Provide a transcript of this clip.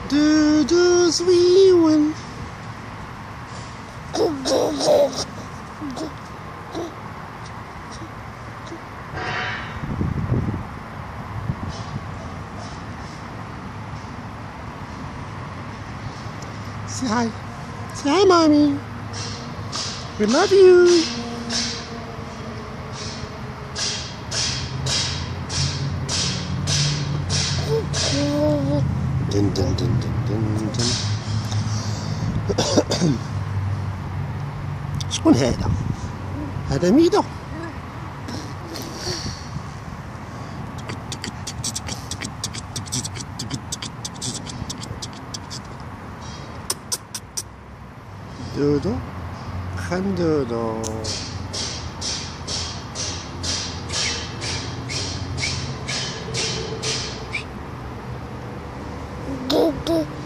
Doodles wee one. Say hi. Say hi, Mommy. We love you. Dun, dun, dun, dun, dun, dun. شكون هذا؟ هذا ميدو. دودو خندودو